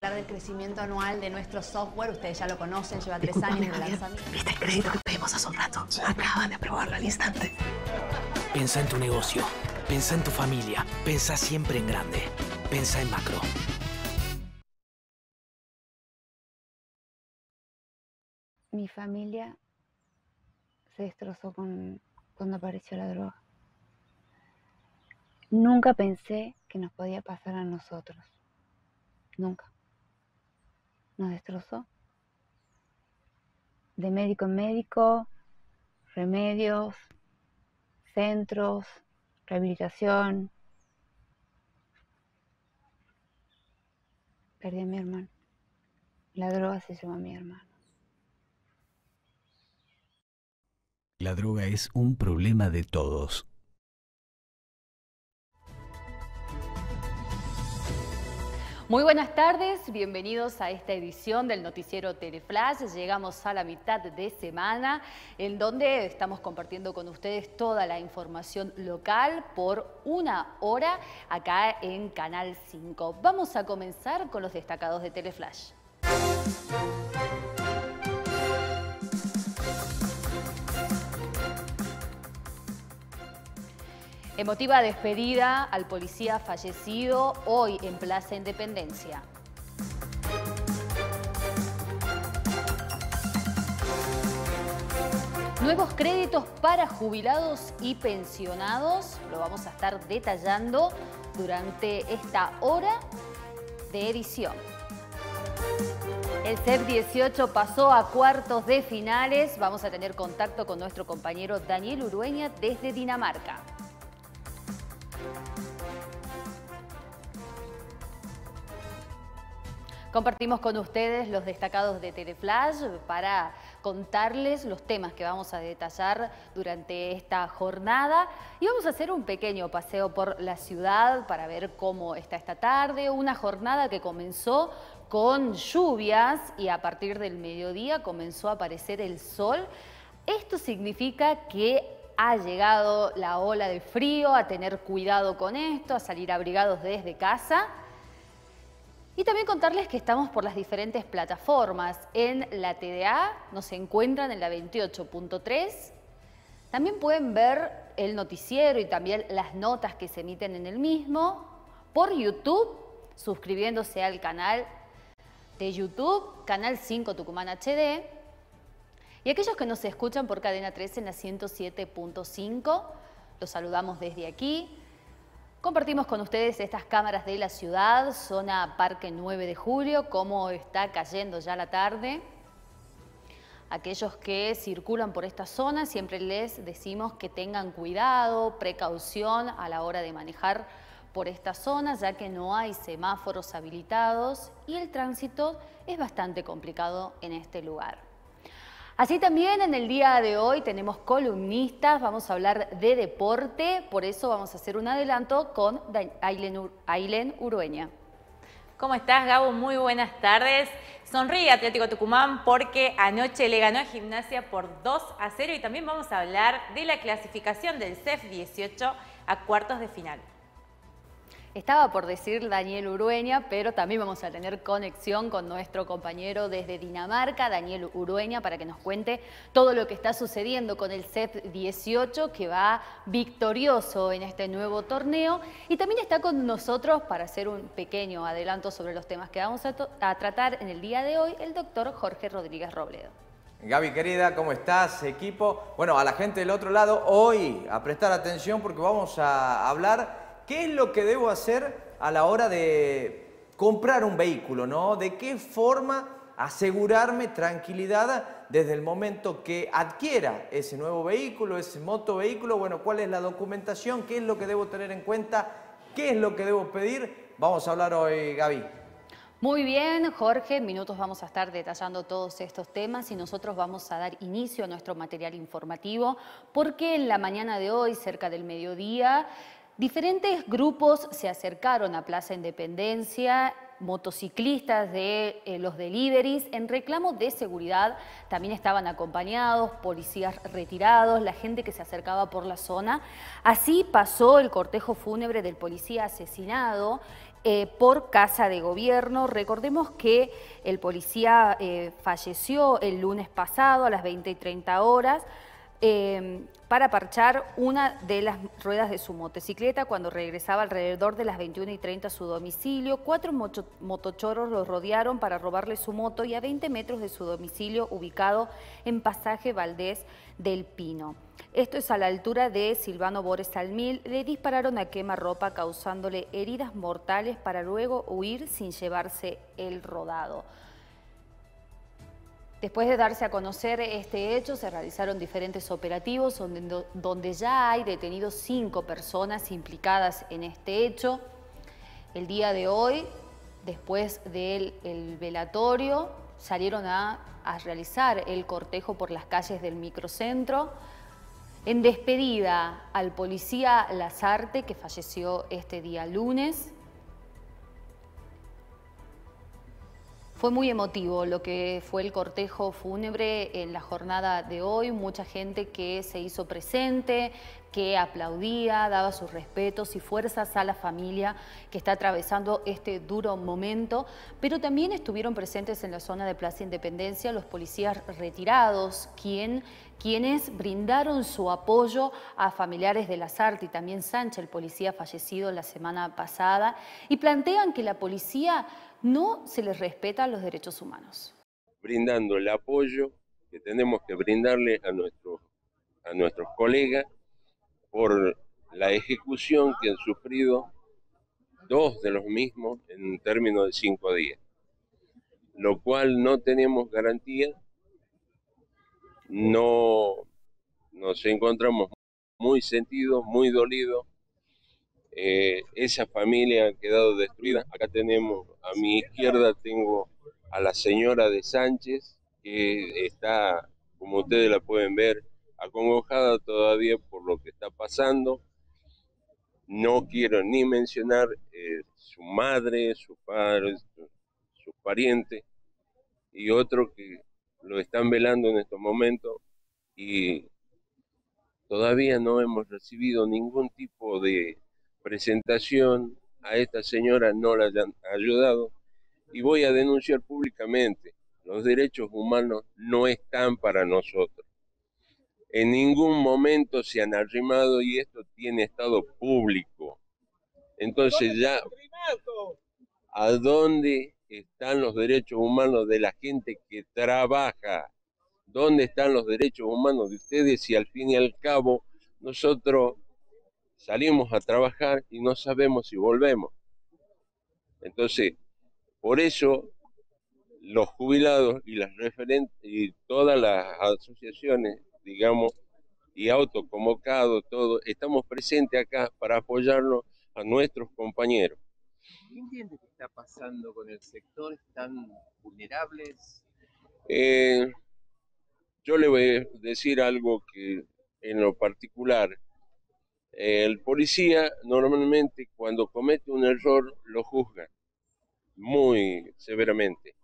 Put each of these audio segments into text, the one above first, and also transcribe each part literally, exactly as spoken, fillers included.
Del crecimiento anual de nuestro software, ustedes ya lo conocen, lleva tres años de lanzamiento. ¿Viste el crédito que pedimos hace un rato? Sí. Acaban de aprobarlo al instante. Pensa en tu negocio, pensa en tu familia, pensa siempre en grande, pensa en macro. Mi familia se destrozó con, cuando apareció la droga. Nunca pensé que nos podía pasar a nosotros. Nunca. Nos destrozó. De médico en médico, remedios, centros, rehabilitación. Perdí a mi hermano. La droga se llevó a mi hermano. La droga es un problema de todos. Muy buenas tardes, bienvenidos a esta edición del noticiero Teleflash. Llegamos a la mitad de semana en donde estamos compartiendo con ustedes toda la información local por una hora acá en Canal cinco. Vamos a comenzar con los destacados de Teleflash. Emotiva despedida al policía fallecido hoy en Plaza Independencia. Nuevos créditos para jubilados y pensionados, lo vamos a estar detallando durante esta hora de edición. El C E P dieciocho pasó a cuartos de finales, vamos a tener contacto con nuestro compañero Daniel Urueña desde Dinamarca. Compartimos con ustedes los destacados de Teleflash para contarles los temas que vamos a detallar durante esta jornada y vamos a hacer un pequeño paseo por la ciudad para ver cómo está esta tarde, una jornada que comenzó con lluvias y a partir del mediodía comenzó a aparecer el sol. Esto significa que ha llegado la ola de frío, a tener cuidado con esto, a salir abrigados desde casa. Y también contarles que estamos por las diferentes plataformas. En la T D A nos encuentran en la veintiocho punto tres. También pueden ver el noticiero y también las notas que se emiten en el mismo. Por YouTube, suscribiéndose al canal de YouTube, Canal cinco Tucumán H D. Y aquellos que nos escuchan por Cadena tres en la ciento siete punto cinco, los saludamos desde aquí. Compartimos con ustedes estas cámaras de la ciudad, zona Parque nueve de julio, cómo está cayendo ya la tarde. Aquellos que circulan por esta zona, siempre les decimos que tengan cuidado, precaución a la hora de manejar por esta zona, ya que no hay semáforos habilitados y el tránsito es bastante complicado en este lugar. Así también en el día de hoy tenemos columnistas, vamos a hablar de deporte, por eso vamos a hacer un adelanto con Ailén Urueña. ¿Cómo estás, Gabo? Muy buenas tardes. Sonríe Atlético Tucumán porque anoche le ganó a Gimnasia por dos a cero y también vamos a hablar de la clasificación del C E F dieciocho a cuartos de final. Estaba por decir Daniel Urueña, pero también vamos a tener conexión con nuestro compañero desde Dinamarca, Daniel Urueña, para que nos cuente todo lo que está sucediendo con el C E F dieciocho, que va victorioso en este nuevo torneo. Y también está con nosotros, para hacer un pequeño adelanto sobre los temas que vamos a, a tratar en el día de hoy, el doctor Jorge Rodríguez Robledo. Gaby, querida, ¿cómo estás, equipo? Bueno, a la gente del otro lado, hoy a prestar atención porque vamos a hablar qué es lo que debo hacer a la hora de comprar un vehículo, ¿no? De qué forma asegurarme tranquilidad desde el momento que adquiera ese nuevo vehículo, ese motovehículo. Bueno, ¿cuál es la documentación? ¿Qué es lo que debo tener en cuenta? ¿Qué es lo que debo pedir? Vamos a hablar hoy, Gaby. Muy bien, Jorge, en minutos vamos a estar detallando todos estos temas y nosotros vamos a dar inicio a nuestro material informativo porque en la mañana de hoy, cerca del mediodía, diferentes grupos se acercaron a Plaza Independencia, motociclistas de eh, los deliveries, en reclamo de seguridad. También estaban acompañados, policías retirados, la gente que se acercaba por la zona. Así pasó el cortejo fúnebre del policía asesinado eh, por Casa de Gobierno. Recordemos que el policía eh, falleció el lunes pasado a las veinte y treinta horas eh, para parchar una de las ruedas de su motocicleta cuando regresaba alrededor de las veintiuna y treinta a su domicilio. Cuatro moto motochorros lo rodearon para robarle su moto y a veinte metros de su domicilio ubicado en Pasaje Valdés del Pino. Esto es a la altura de Silvano Bores Salmil. Le dispararon a quemarropa causándole heridas mortales para luego huir sin llevarse el rodado. Después de darse a conocer este hecho, se realizaron diferentes operativos donde, donde ya hay detenidos cinco personas implicadas en este hecho. El día de hoy, después del el velatorio, salieron a, a realizar el cortejo por las calles del microcentro. En despedida al policía Lazarte, que falleció este día lunes. Fue muy emotivo lo que fue el cortejo fúnebre en la jornada de hoy. Mucha gente que se hizo presente, que aplaudía, daba sus respetos y fuerzas a la familia que está atravesando este duro momento. Pero también estuvieron presentes en la zona de Plaza Independencia los policías retirados, quien, quienes brindaron su apoyo a familiares de Lazarte y también Sánchez, el policía fallecido la semana pasada, y plantean que la policía no se les respeta los derechos humanos. Brindando el apoyo que tenemos que brindarle a nuestros, a nuestros colegas por la ejecución que han sufrido dos de los mismos en un término de cinco días, lo cual no tenemos garantía, no nos encontramos muy sentidos, muy dolidos. Eh, esa familia ha quedado destruida. Acá tenemos, a mi izquierda tengo a la señora de Sánchez, que está, como ustedes la pueden ver, acongojada todavía por lo que está pasando. No quiero ni mencionar eh, su madre, su padre, sus su parientes y otros que lo están velando en estos momentos, y todavía no hemos recibido ningún tipo de presentación. A esta señora no la han ayudado y voy a denunciar públicamente: los derechos humanos no están para nosotros. En ningún momento se han arrimado y esto tiene estado público. Entonces ya, ¿a dónde están los derechos humanos de la gente que trabaja? ¿Dónde están los derechos humanos de ustedes si al fin y al cabo nosotros salimos a trabajar y no sabemos si volvemos? Entonces, por eso los jubilados y las referentes y todas las asociaciones, digamos, y autoconvocados, todos, estamos presentes acá para apoyarnos a nuestros compañeros. ¿Qué entiende que está pasando con el sector? ¿Están vulnerables? Eh, yo le voy a decir algo que en lo particular, el policía normalmente cuando comete un error lo juzga muy severamente.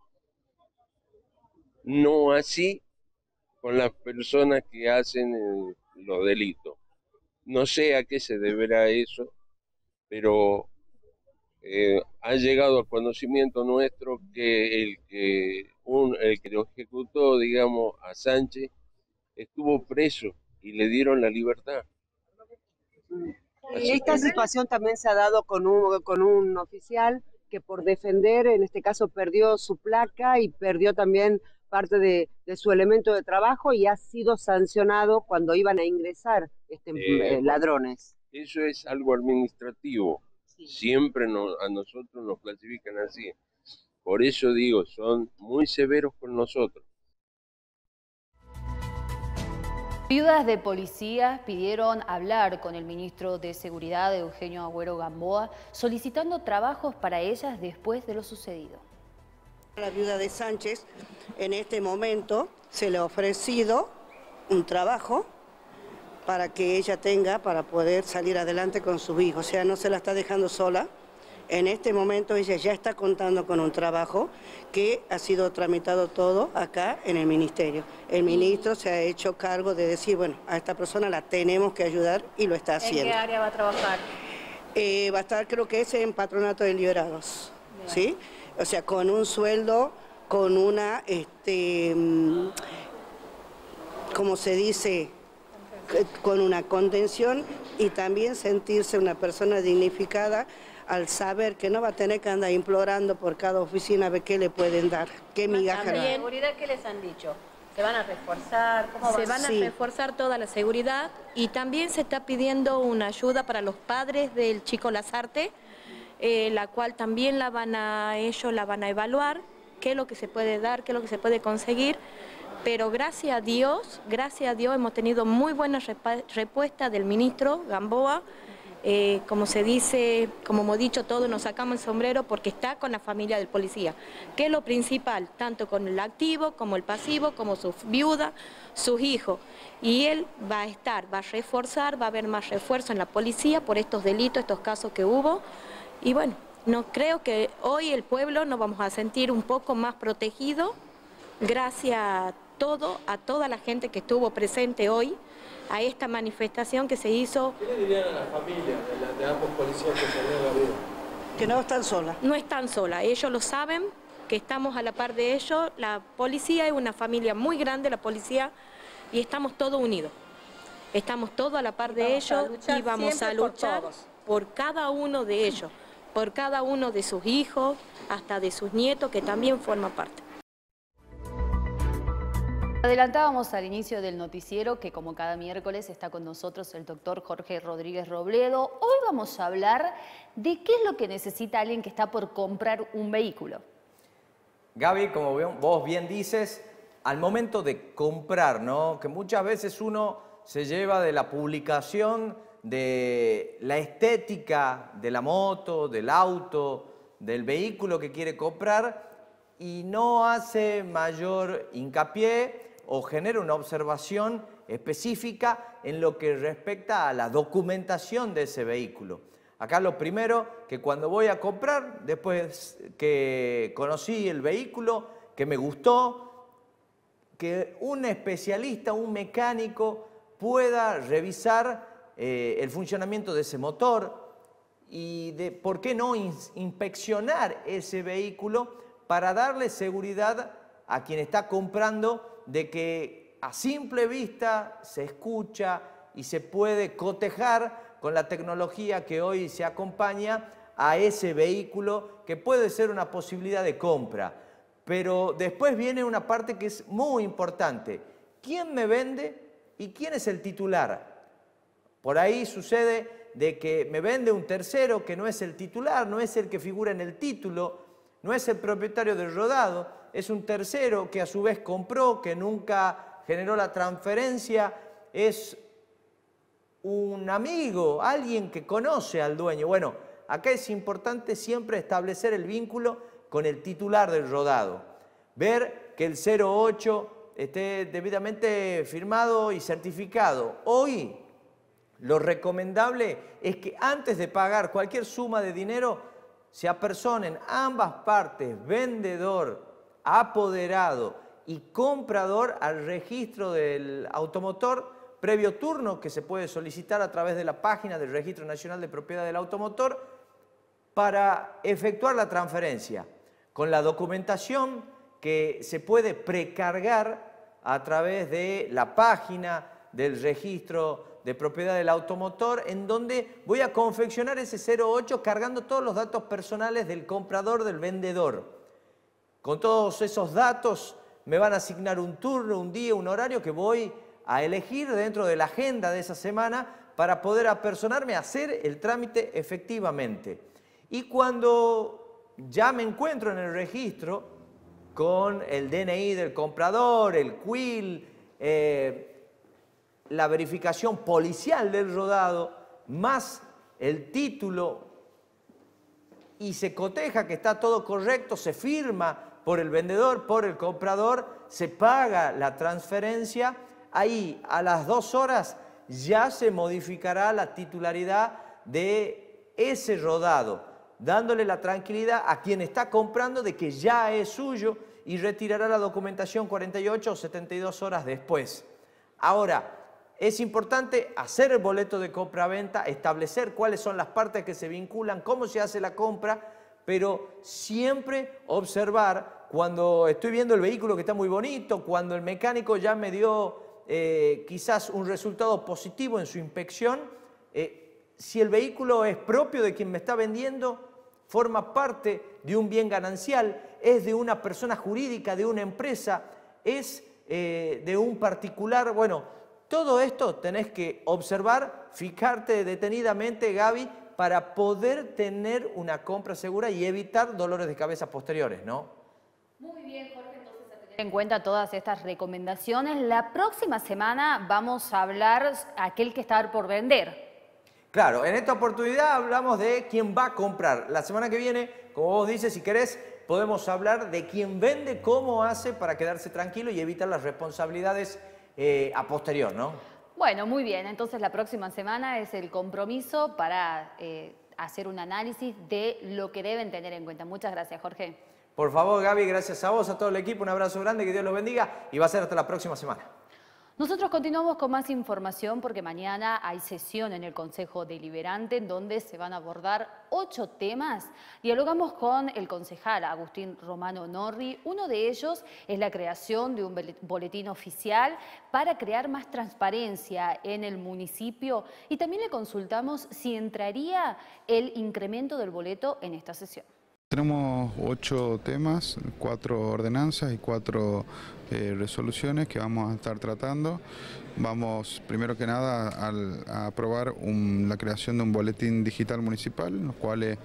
No así con las personas que hacen eh, los delitos. No sé a qué se deberá eso, pero eh, ha llegado al conocimiento nuestro que el que, un, el que lo ejecutó, digamos, a Sánchez, estuvo preso y le dieron la libertad. Así Esta que... situación también se ha dado con un, con un oficial que por defender, en este caso, perdió su placa y perdió también parte de, de su elemento de trabajo y ha sido sancionado cuando iban a ingresar este, eh, eh, ladrones. Eso es algo administrativo. Sí. Siempre no, a nosotros nos clasifican así. Por eso digo, son muy severos con nosotros. Viudas de policías pidieron hablar con el ministro de Seguridad, Eugenio Agüero Gamboa, solicitando trabajos para ellas después de lo sucedido. A la viuda de Sánchez, en este momento, se le ha ofrecido un trabajo para que ella tenga, para poder salir adelante con su hijo. O sea, no se la está dejando sola. En este momento ella ya está contando con un trabajo que ha sido tramitado todo acá en el ministerio. El ministro se ha hecho cargo de decir, bueno, a esta persona la tenemos que ayudar y lo está haciendo. ¿En qué área va a trabajar? Eh, va a estar, creo que es en Patronato de Liberados, ¿sí? O sea, con un sueldo, con una, este, como se dice, con una contención y también sentirse una persona dignificada al saber que no va a tener que andar implorando por cada oficina a ver qué le pueden dar, qué migaja. También, seguridad, ¿qué les han dicho? ¿Se van a reforzar? ¿Cómo Se va? van a Sí. reforzar toda la seguridad y también se está pidiendo una ayuda para los padres del chico Lazarte, eh, la cual también la van a, ellos la van a evaluar, qué es lo que se puede dar, qué es lo que se puede conseguir, pero gracias a Dios, gracias a Dios hemos tenido muy buena respuesta del ministro Gamboa. Eh, como se dice, como hemos dicho, todos nos sacamos el sombrero porque está con la familia del policía, que es lo principal, tanto con el activo como el pasivo, como su viuda, sus hijos. Y él va a estar, va a reforzar, va a haber más refuerzo en la policía por estos delitos, estos casos que hubo. Y bueno, no creo que hoy el pueblo nos vamos a sentir un poco más protegido gracias a todo, a toda la gente que estuvo presente hoy, a esta manifestación que se hizo. ¿Qué le dirían a las familias de, la, de ambos policías que salieron la vida? Que no están solas. No están solas, ellos lo saben, que estamos a la par de ellos. La policía es una familia muy grande, la policía, y estamos todos unidos. Estamos todos a la par de ellos y vamos a luchar por, por cada uno de ellos, por cada uno de sus hijos, hasta de sus nietos, que también forman parte. Adelantábamos al inicio del noticiero que como cada miércoles está con nosotros el doctor Jorge Rodríguez Robledo. Hoy vamos a hablar de qué es lo que necesita alguien que está por comprar un vehículo. Gaby, como vos bien dices, al momento de comprar, ¿no? Que muchas veces uno se lleva de la publicación de la estética de la moto, del auto, del vehículo que quiere comprar y no hace mayor hincapié o genera una observación específica en lo que respecta a la documentación de ese vehículo. Acá lo primero, que cuando voy a comprar, después que conocí el vehículo, que me gustó, que un especialista, un mecánico pueda revisar eh, el funcionamiento de ese motor y de por qué no inspeccionar ese vehículo para darle seguridad a quien está comprando de que a simple vista se escucha y se puede cotejar con la tecnología que hoy se acompaña a ese vehículo que puede ser una posibilidad de compra. Pero después viene una parte que es muy importante. ¿Quién me vende y quién es el titular? Por ahí sucede de que me vende un tercero que no es el titular, no es el que figura en el título, no es el propietario del rodado, es un tercero que a su vez compró, que nunca generó la transferencia, es un amigo, alguien que conoce al dueño. Bueno, acá es importante siempre establecer el vínculo con el titular del rodado. Ver que el cero ocho esté debidamente firmado y certificado. Hoy lo recomendable es que antes de pagar cualquier suma de dinero se apersonen ambas partes, vendedor, apoderado y comprador, al registro del automotor previo turno que se puede solicitar a través de la página del Registro Nacional de Propiedad del Automotor para efectuar la transferencia con la documentación que se puede precargar a través de la página del Registro de Propiedad del Automotor, en donde voy a confeccionar ese cero ocho cargando todos los datos personales del comprador, del vendedor. Con todos esos datos me van a asignar un turno, un día, un horario que voy a elegir dentro de la agenda de esa semana para poder apersonarme a hacer el trámite efectivamente. Y cuando ya me encuentro en el registro con el D N I del comprador, el Q I L, eh, la verificación policial del rodado, más el título, y se coteja que está todo correcto, se firma por el vendedor, por el comprador, se paga la transferencia, ahí a las dos horas ya se modificará la titularidad de ese rodado, dándole la tranquilidad a quien está comprando de que ya es suyo y retirará la documentación cuarenta y ocho o setenta y dos horas después. Ahora, Es importante hacer el boleto de compra-venta, establecer cuáles son las partes que se vinculan, cómo se hace la compra, pero siempre observar cuando estoy viendo el vehículo que está muy bonito, cuando el mecánico ya me dio eh, quizás un resultado positivo en su inspección, eh, si el vehículo es propio de quien me está vendiendo, forma parte de un bien ganancial, es de una persona jurídica, de una empresa, es eh, de un particular. Bueno, todo esto tenés que observar, fijarte detenidamente, Gaby, para poder tener una compra segura y evitar dolores de cabeza posteriores, ¿no? Muy bien, Jorge, entonces a tener en cuenta todas estas recomendaciones. La próxima semana vamos a hablar aquel que está por vender. Claro, en esta oportunidad hablamos de quién va a comprar. La semana que viene, como vos dices, si querés, podemos hablar de quién vende, cómo hace para quedarse tranquilo y evitar las responsabilidades eh, a posterior, ¿no? Bueno, muy bien. Entonces la próxima semana es el compromiso para eh, hacer un análisis de lo que deben tener en cuenta. Muchas gracias, Jorge. Por favor, Gaby, gracias a vos, a todo el equipo. Un abrazo grande, que Dios los bendiga y va a ser hasta la próxima semana. Nosotros continuamos con más información porque mañana hay sesión en el Consejo Deliberante en donde se van a abordar ocho temas. Dialogamos con el concejal Agustín Romano Norri. Uno de ellos es la creación de un boletín oficial para crear más transparencia en el municipio y también le consultamos si entraría el incremento del boleto en esta sesión. Tenemos ocho temas, cuatro ordenanzas y cuatro eh, resoluciones que vamos a estar tratando. Vamos, primero que nada, al, a aprobar un, la creación de un boletín digital municipal, lo cual eh,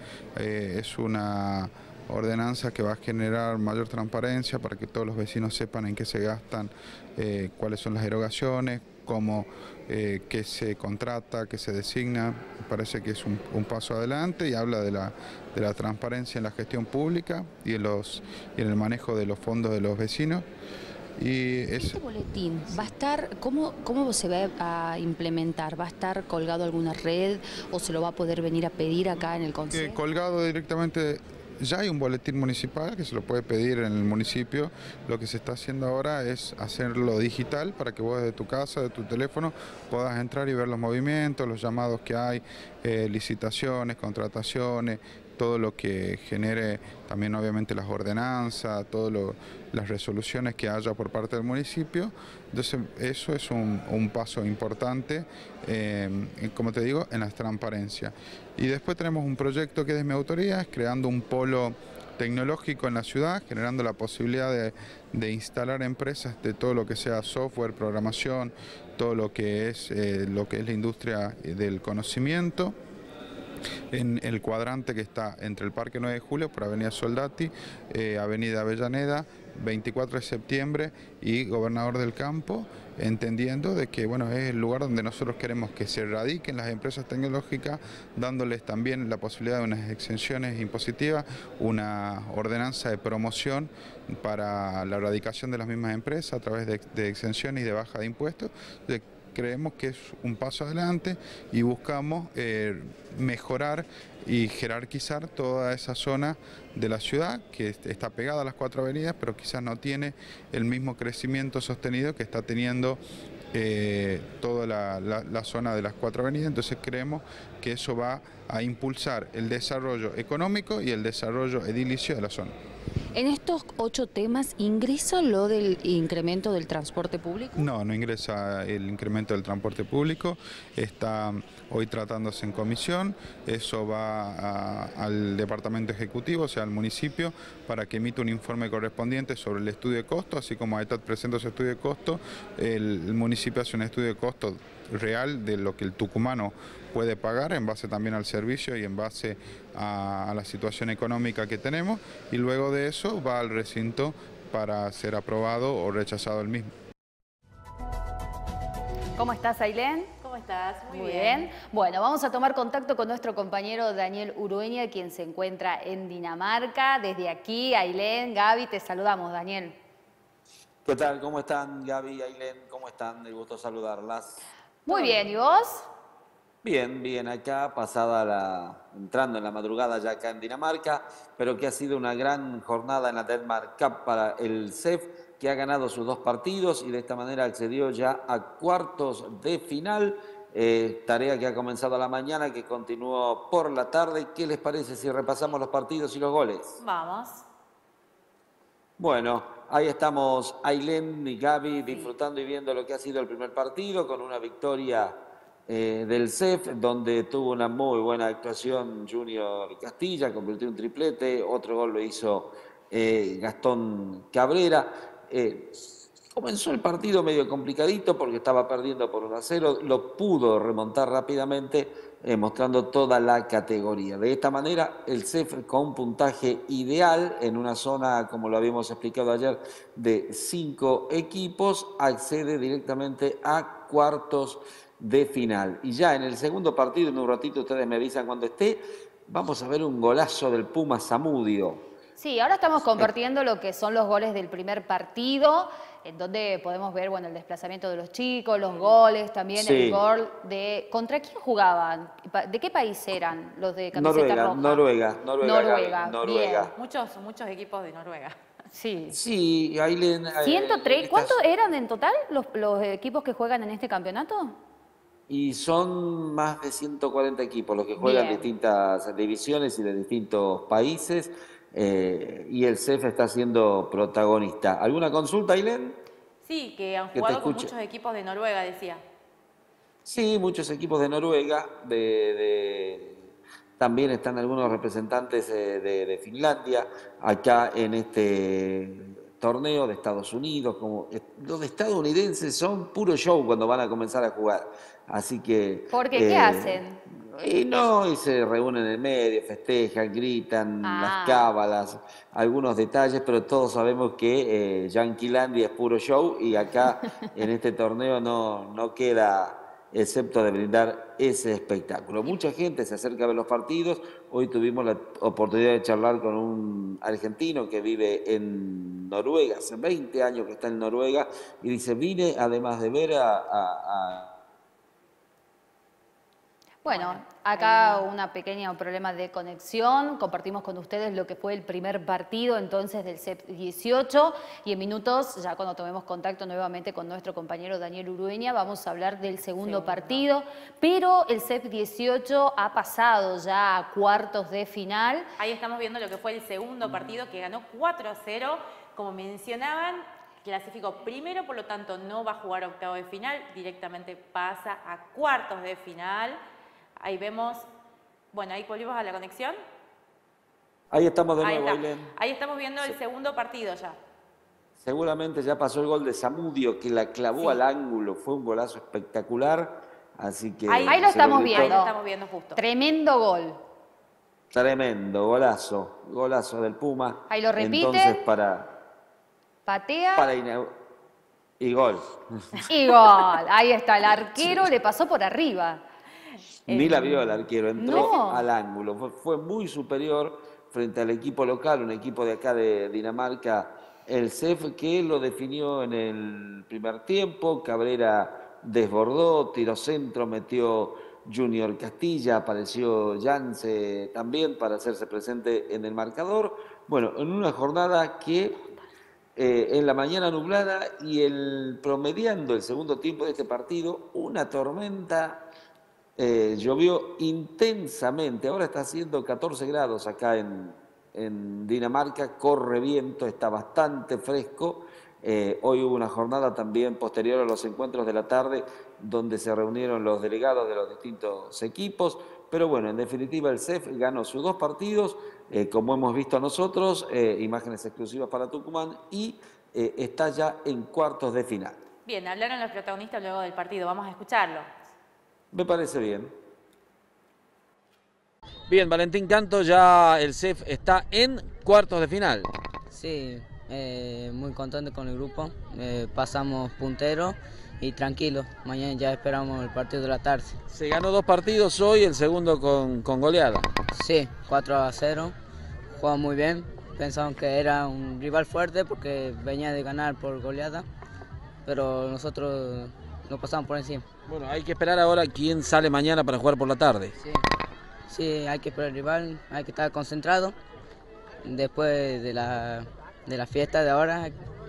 es una ordenanza que va a generar mayor transparencia para que todos los vecinos sepan en qué se gastan, eh, cuáles son las erogaciones, cómo, eh, qué se contrata, qué se designa. Me parece que es un, un paso adelante y habla de la, de la transparencia en la gestión pública y en, los, y en el manejo de los fondos de los vecinos. Y es... ¿Este boletín va a estar, cómo, cómo se va a implementar? ¿Va a estar colgado a alguna red o se lo va a poder venir a pedir acá en el consejo? Eh, colgado directamente. Ya hay un boletín municipal que se lo puede pedir en el municipio. Lo que se está haciendo ahora es hacerlo digital para que vos desde tu casa, de tu teléfono, puedas entrar y ver los movimientos, los llamados que hay, eh, licitaciones, contrataciones, todo lo que genere también obviamente las ordenanzas, todas las resoluciones que haya por parte del municipio. Entonces eso es un, un paso importante, eh, como te digo, en la transparencia. Y después tenemos un proyecto que es de mi autoría, creando un polo tecnológico en la ciudad, generando la posibilidad de, de instalar empresas de todo lo que sea software, programación, todo lo que es, eh, lo que es la industria del conocimiento, en el cuadrante que está entre el Parque nueve de Julio por Avenida Soldati, eh, Avenida Avellaneda, veinticuatro de septiembre y Gobernador del Campo, entendiendo de que bueno, es el lugar donde nosotros queremos que se radiquen las empresas tecnológicas, dándoles también la posibilidad de unas exenciones impositivas, una ordenanza de promoción para la radicación de las mismas empresas a través de, de exenciones y de baja de impuestos. De, Creemos que es un paso adelante y buscamos eh, mejorar y jerarquizar toda esa zona de la ciudad que está pegada a las cuatro avenidas, pero quizás no tiene el mismo crecimiento sostenido que está teniendo eh, toda la, la, la zona de las cuatro avenidas. Entonces creemos que eso va a impulsar el desarrollo económico y el desarrollo edilicio de la zona. ¿En estos ocho temas ingresa lo del incremento del transporte público? No, no ingresa el incremento del transporte público, está hoy tratándose en comisión, eso va a, al departamento ejecutivo, o sea al municipio, para que emita un informe correspondiente sobre el estudio de costo, así como AETAT presenta su estudio de costo, el, el municipio hace un estudio de costo real de lo que el tucumano puede pagar en base también al servicio y en base a, a la situación económica que tenemos, y luego de eso va al recinto para ser aprobado o rechazado el mismo. ¿Cómo estás, Ailén? ¿Cómo estás? Muy, Muy bien. bien. Bueno, vamos a tomar contacto con nuestro compañero Daniel Urueña, quien se encuentra en Dinamarca. Desde aquí, Ailén, Gaby, te saludamos, Daniel. ¿Qué tal? ¿Cómo están, Gaby, Ailén? ¿Cómo están? El gusto saludarlas. Muy bien, ¿y vos? Bien, bien, acá pasada la, entrando en la madrugada ya acá en Dinamarca, pero que ha sido una gran jornada en la Denmark Cup para el C E F. que ha ganado sus dos partidos y de esta manera accedió ya a cuartos de final. Eh, tarea que ha comenzado a la mañana, que continuó por la tarde. ¿Qué les parece si repasamos los partidos y los goles? Vamos. Bueno, ahí estamos Ailén y Gaby disfrutando y viendo lo que ha sido el primer partido con una victoria eh, del C E F, donde tuvo una muy buena actuación Junior Castilla, convirtió un triplete, otro gol lo hizo eh, Gastón Cabrera. Eh, Comenzó el partido medio complicadito porque estaba perdiendo por uno a cero, lo pudo remontar rápidamente eh, mostrando toda la categoría. De esta manera el C E F con un puntaje ideal en una zona, como lo habíamos explicado ayer, de cinco equipos, accede directamente a cuartos de final. Y ya en el segundo partido, en un ratito ustedes me avisan cuando esté, vamos a ver un golazo del Puma Zamudio. Sí, ahora estamos compartiendo lo que son los goles del primer partido, en donde podemos ver, bueno, el desplazamiento de los chicos, los goles, también Sí. el gol de... ¿Contra quién jugaban? ¿De qué país eran los de camiseta Noruega, roja? Noruega, Noruega, Noruega, Gaby, Noruega. bien. Muchos, muchos equipos de Noruega. Sí. Sí, Ailén. eh, ciento tres, estas- ¿cuántos eran en total los, los equipos que juegan en este campeonato? Y son más de ciento cuarenta equipos los que juegan Bien. distintas divisiones y de distintos países. eh, y el C E F está siendo protagonista. ¿Alguna consulta, Ailén? Sí, que han Que te jugado con escuche. muchos equipos de Noruega, decía. Sí, muchos equipos de Noruega, de, de- también están algunos representantes eh, de, de Finlandia, acá en este torneo de Estados Unidos. Como, eh, los estadounidenses son puro show cuando van a comenzar a jugar, así que... ¿Por qué? ¿Qué eh, hacen? Y no, y se reúnen en el medio, festejan, gritan, Ah. las cábalas, algunos detalles, pero todos sabemos que eh, Yanquilandia es puro show y acá en este torneo no, no queda excepto de brindar ese espectáculo. Mucha gente se acerca a ver los partidos. Hoy tuvimos la oportunidad de charlar con un argentino que vive en Noruega, hace veinte años que está en Noruega, y dice, vine además de ver a... a- a Bueno, acá un pequeño problema de conexión. Compartimos con ustedes lo que fue el primer partido entonces del C E F dieciocho y en minutos, ya cuando tomemos contacto nuevamente con nuestro compañero Daniel Urueña, vamos a hablar del segundo Segundo. partido. Pero el C E F dieciocho ha pasado ya a cuartos de final. Ahí estamos viendo lo que fue el segundo partido, que ganó cuatro a cero. Como mencionaban, clasificó primero, por lo tanto no va a jugar octavo de final, directamente pasa a cuartos de final. Ahí vemos, bueno, ahí volvimos a la conexión. Ahí estamos de Ahí nuevo, está. Ailén. Ahí estamos viendo el segundo partido ya. Seguramente ya pasó el gol de Zamudio, que la clavó Sí. al ángulo. Fue un golazo espectacular. Así que Ahí, ahí lo se estamos gritó. viendo. Ahí lo estamos viendo justo. Tremendo gol. Tremendo, golazo. Golazo del Puma. Ahí lo repite. Entonces, para, Patea para inau- y gol. y gol. Ahí está, el arquero le pasó por arriba. Ni la vio el arquero, entró No. al ángulo. Fue, fue muy superior frente al equipo local, un equipo de acá de Dinamarca, el C E F, que lo definió en el primer tiempo. Cabrera desbordó, tiró centro, metió Junior Castilla, apareció Yance también para hacerse presente en el marcador. Bueno, en una jornada que eh, en la mañana nublada y el promediando el segundo tiempo de este partido, una tormenta. Eh, llovió intensamente, ahora está haciendo catorce grados acá en, en Dinamarca, corre viento, está bastante fresco. Eh, hoy hubo una jornada también posterior a los encuentros de la tarde donde se reunieron los delegados de los distintos equipos, pero bueno, en definitiva el C E F ganó sus dos partidos, eh, como hemos visto nosotros, eh, imágenes exclusivas para Tucumán, y eh, está ya en cuartos de final. Bien, hablaron los protagonistas luego del partido, vamos a escucharlo. Me parece bien. Bien, Valentín Canto, ya el C E F está en cuartos de final. Sí, eh, muy contento con el grupo. Eh, pasamos punteros y tranquilos. Mañana ya esperamos el partido de la tarde. Se ganó dos partidos hoy, el segundo con, con goleada. Sí, cuatro a cero. Jugamos muy bien. Pensaban que era un rival fuerte porque venía de ganar por goleada. Pero nosotros nos pasamos por encima. Bueno, hay que esperar ahora quién sale mañana para jugar por la tarde. Sí, sí, hay que esperar el rival, hay que estar concentrado. Después de la, de la fiesta de ahora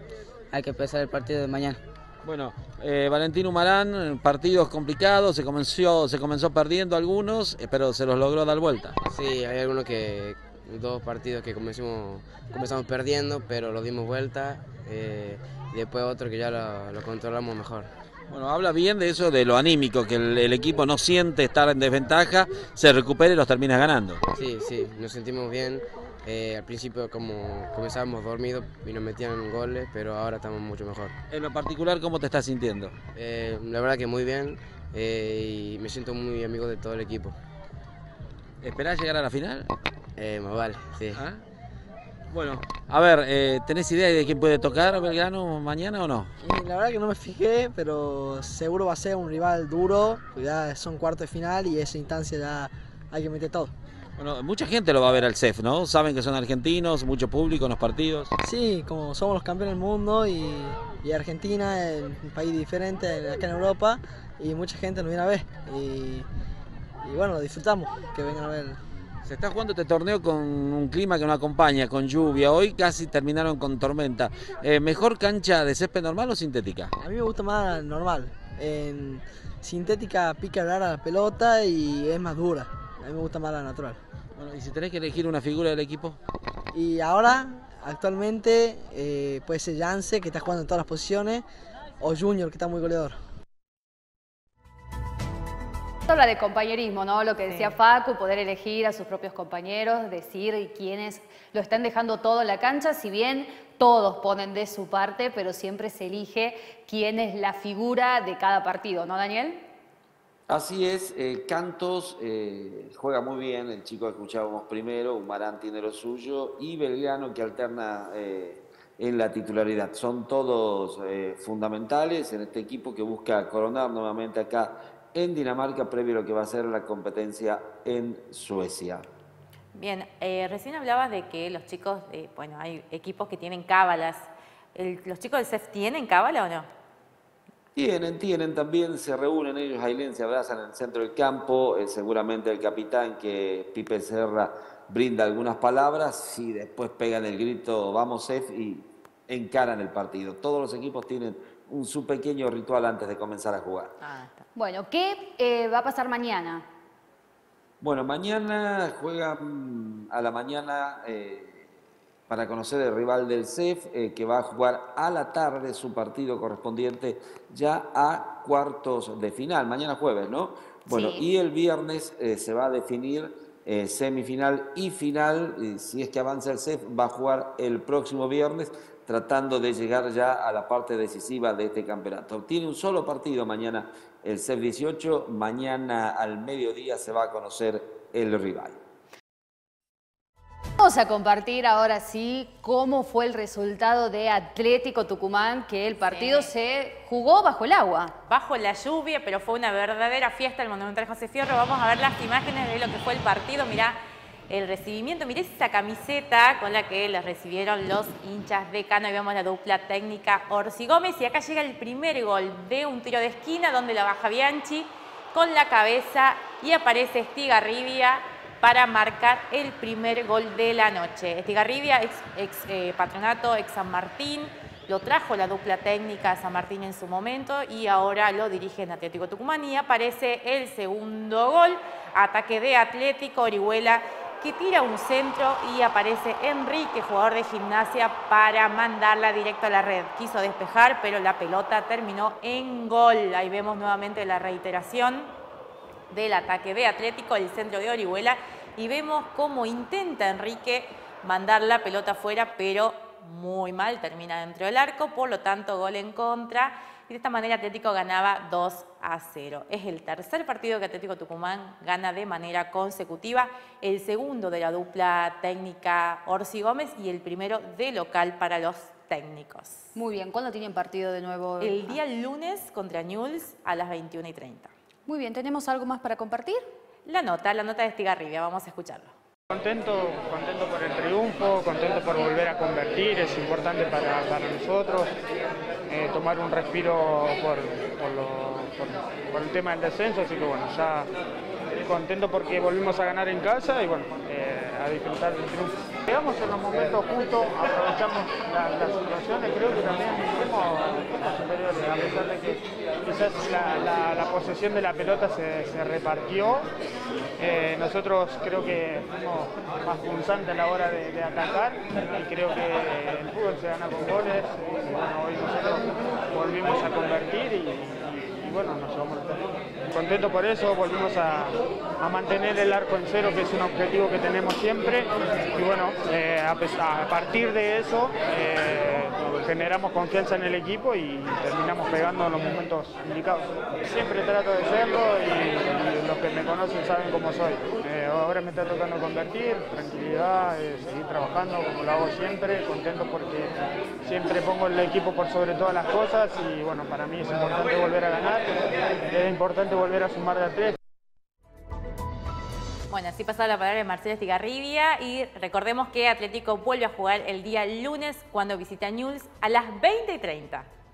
hay que empezar el partido de mañana. Bueno, eh, Valentín Humarán, partidos complicados, se comenzó, se comenzó perdiendo algunos, eh, pero se los logró dar vuelta. Sí, hay algunos que, dos partidos que comenzamos, comenzamos perdiendo, pero los dimos vuelta, eh, y después otro que ya lo, lo controlamos mejor. Bueno, habla bien de eso, de lo anímico, que el, el equipo no siente estar en desventaja, se recupera y los termina ganando. Sí, sí, nos sentimos bien. Eh, al principio como comenzábamos dormidos y nos metían goles, pero ahora estamos mucho mejor. En lo particular, ¿cómo te estás sintiendo? Eh, la verdad que muy bien, eh, y me siento muy amigo de todo el equipo. ¿Esperás llegar a la final? Eh, más vale, sí. ¿Ah? Bueno, a ver, eh, ¿tenés idea de quién puede tocar Belgrano mañana o no? Y la verdad que no me fijé, pero seguro va a ser un rival duro, ya son cuartos de final y esa instancia ya hay que meter todo. Bueno, mucha gente lo va a ver al C E F, ¿no? Saben que son argentinos, mucho público en los partidos. Sí, como somos los campeones del mundo y, y Argentina es un país diferente acá en Europa y mucha gente nos viene a ver y, y bueno, lo disfrutamos, que vengan a ver. Se está jugando este torneo con un clima que no acompaña, con lluvia. Hoy casi terminaron con tormenta. Eh, ¿Mejor cancha de césped normal o sintética? A mí me gusta más normal. En sintética pica rara la pelota y es más dura. A mí me gusta más la natural. Bueno, ¿y si tenés que elegir una figura del equipo? Y ahora, actualmente, eh, puede ser Yance, que está jugando en todas las posiciones, o Junior, que está muy goleador. Habla de compañerismo, ¿no? Lo que decía Facu, poder elegir a sus propios compañeros, decir quiénes lo están dejando todo en la cancha, si bien todos ponen de su parte, pero siempre se elige quién es la figura de cada partido, ¿no, Daniel? Así es, eh, Cantos eh, juega muy bien, el chico que escuchábamos primero, Humarán tiene lo suyo, y Belgrano que alterna eh, en la titularidad. Son todos eh, fundamentales en este equipo que busca coronar nuevamente acá en Dinamarca, previo a lo que va a ser la competencia en Suecia. Bien, eh, recién hablabas de que los chicos, eh, bueno, hay equipos que tienen cábalas. El, ¿Los chicos del C E F tienen cábala o no? Tienen, tienen también, se reúnen ellos, Ailén, se abrazan en el centro del campo, eh, seguramente el capitán, que Pipe Serra, brinda algunas palabras y después pegan el grito, vamos C E F, y encaran el partido. Todos los equipos tienen un su pequeño ritual antes de comenzar a jugar. Ah, está. Bueno, ¿qué eh, va a pasar mañana? Bueno, mañana juegan a la mañana eh, para conocer el rival del C E F, eh, que va a jugar a la tarde su partido correspondiente ya a cuartos de final. Mañana jueves, ¿no? Bueno, sí. Y el viernes eh, se va a definir eh, semifinal y final. Y si es que avanza el C E F, va a jugar el próximo viernes, tratando de llegar ya a la parte decisiva de este campeonato. Tiene un solo partido mañana el C E F dieciocho, mañana al mediodía se va a conocer el rival. Vamos a compartir ahora sí cómo fue el resultado de Atlético Tucumán, que el partido sí. se jugó bajo el agua. Bajo la lluvia, pero fue una verdadera fiesta el Monumental José Fierro. Vamos a ver las imágenes de lo que fue el partido. Mirá el recibimiento, mirá esa camiseta con la que les recibieron los hinchas de Cano. Y vemos la dupla técnica Orsi Gómez. Y acá llega el primer gol de un tiro de esquina donde la baja Bianchi con la cabeza y aparece Estigarribia para marcar el primer gol de la noche. Estigarribia, ex, ex eh, Patronato, ex San Martín, lo trajo la dupla técnica a San Martín en su momento y ahora lo dirige en Atlético Tucumán y aparece el segundo gol, ataque de Atlético, Orihuela que tira un centro y aparece Enrique, jugador de Gimnasia, para mandarla directo a la red. Quiso despejar, pero la pelota terminó en gol. Ahí vemos nuevamente la reiteración del ataque de Atlético, el centro de Orihuela, y vemos cómo intenta Enrique mandar la pelota afuera, pero muy mal, termina dentro del arco, por lo tanto gol en contra, y de esta manera Atlético ganaba dos a cero. Es el tercer partido que Atlético Tucumán gana de manera consecutiva, el segundo de la dupla técnica Orsi Gómez y el primero de local para los técnicos. Muy bien, ¿cuándo tienen partido de nuevo? El día lunes contra Newell's a las veintiuna y treinta. Muy bien, ¿tenemos algo más para compartir? La nota, la nota de Estigarribia, vamos a escucharlo. Contento, contento por el triunfo, contento por volver a convertir, es importante para, para nosotros, eh, tomar un respiro por, por, lo, por, por el tema del descenso, así que bueno, ya contento porque volvimos a ganar en casa y bueno, eh, a disfrutar del triunfo. Llegamos en los momentos justos, aprovechamos las la situaciones, creo que también fuimos, fuimos superiores, a pesar de que quizás la, la, la posesión de la pelota se, se repartió. Eh, nosotros creo que fuimos más punzantes a la hora de, de atacar y creo que el fútbol se gana con goles. Y bueno, hoy nosotros volvimos a convertir y, y, y bueno, nos llevamos los puntos. Contento por eso, volvimos a, a mantener el arco en cero, que es un objetivo que tenemos siempre. Y bueno, eh, a, a partir de eso eh, generamos confianza en el equipo y terminamos pegando en los momentos indicados. Siempre trato de serlo y, y los que me conocen saben cómo soy. Eh, ahora me está tocando convertir, tranquilidad, eh, seguir trabajando como lo hago siempre, contento porque siempre pongo el equipo por sobre todas las cosas y bueno, para mí es importante volver a ganar, es importante volver a sumar de a tres. Bueno, así pasa la palabra de Marcelo Estigarribia y recordemos que Atlético vuelve a jugar el día lunes cuando visita Newell's a las veinte y treinta.